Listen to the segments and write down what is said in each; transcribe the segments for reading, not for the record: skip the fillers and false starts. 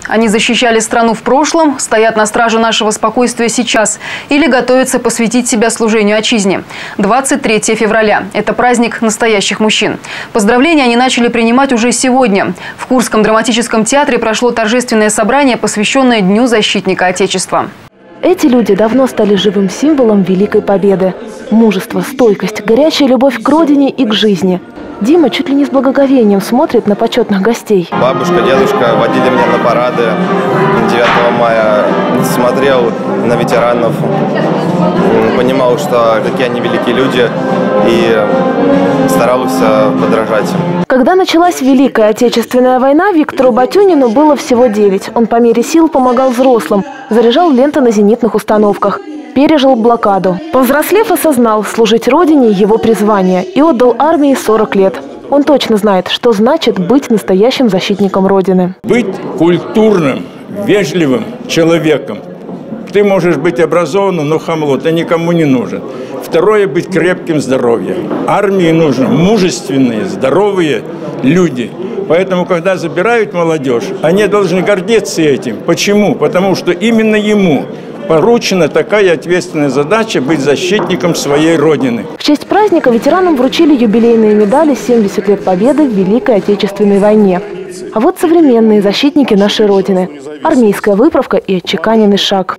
Они защищали страну в прошлом, стоят на страже нашего спокойствия сейчас или готовятся посвятить себя служению отчизне. 23 февраля – это праздник настоящих мужчин. Поздравления они начали принимать уже сегодня. В Курском драматическом театре прошло торжественное собрание, посвященное Дню защитника Отечества. Эти люди давно стали живым символом Великой Победы. Мужество, стойкость, горячая любовь к родине и к жизни. Дима чуть ли не с благоговением смотрит на почетных гостей. Бабушка, дедушка водили меня на парады 9 мая. Смотрел на ветеранов, понимал, что какие они великие люди, и старался подражать. Когда началась Великая Отечественная война, Виктору Батюнину было всего 9. Он по мере сил помогал взрослым, заряжал ленты на зенитных установках. Пережил блокаду. Повзрослев, осознал, служить родине – его призвание, и отдал армии 40 лет. Он точно знает, что значит быть настоящим защитником Родины. Быть культурным, вежливым человеком. Ты можешь быть образованным, но хамло, ты никому не нужен. Второе – быть крепким здоровьем. Армии нужны мужественные, здоровые люди. Поэтому, когда забирают молодежь, они должны гордиться этим. Почему? Потому что именно ему поручена такая ответственная задача – быть защитником своей Родины. В честь праздника ветеранам вручили юбилейные медали «70 лет Победы в Великой Отечественной войне». А вот современные защитники нашей Родины. Армейская выправка и отчеканенный шаг.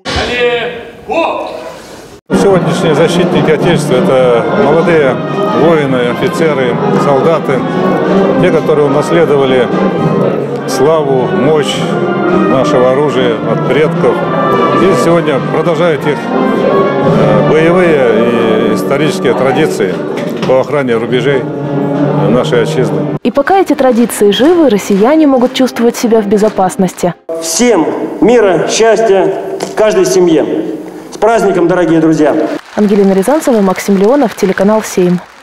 Сегодняшние защитники Отечества – это молодые воины, офицеры, солдаты, те, которые унаследовали славу, мощь нашего оружия от предков. И сегодня продолжают их боевые и исторические традиции по охране рубежей нашей отчизны. И пока эти традиции живы, россияне могут чувствовать себя в безопасности. Всем мира, счастья, каждой семье. С праздником, дорогие друзья! Ангелина Рязанцева, Максим Леонов, телеканал «7».